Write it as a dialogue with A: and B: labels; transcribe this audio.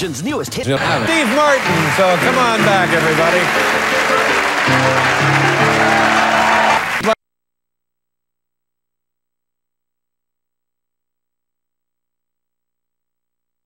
A: television's newest hit.
B: Steve Martin, so come on back, everybody.